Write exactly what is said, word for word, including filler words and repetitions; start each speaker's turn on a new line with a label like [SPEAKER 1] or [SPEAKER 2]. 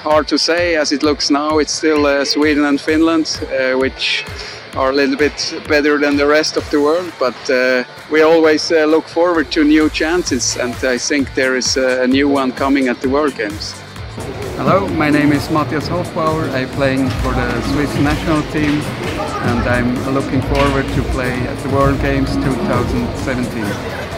[SPEAKER 1] hard to say. As it looks now, it's still uh, Sweden and Finland, uh, which are a little bit better than the rest of the world, but uh, we always uh, look forward to new chances, and I think there is a new one coming at the World Games.
[SPEAKER 2] Hello, my name is Matthias Hofbauer. I'm playing for the Swiss national team, and I'm looking forward to play at the World Games two thousand seventeen.